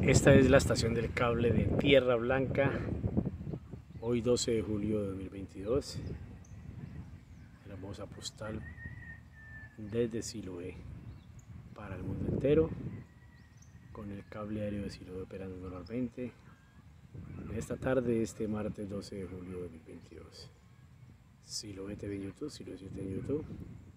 Esta es la estación del cable de Tierra Blanca, hoy 12 de julio de 2022, hermosa postal desde Siloé para el mundo entero, con el cable aéreo de Siloé operando normalmente, en esta tarde, este martes 12 de julio de 2022. Siloé TV en YouTube, Siloé 7 en YouTube.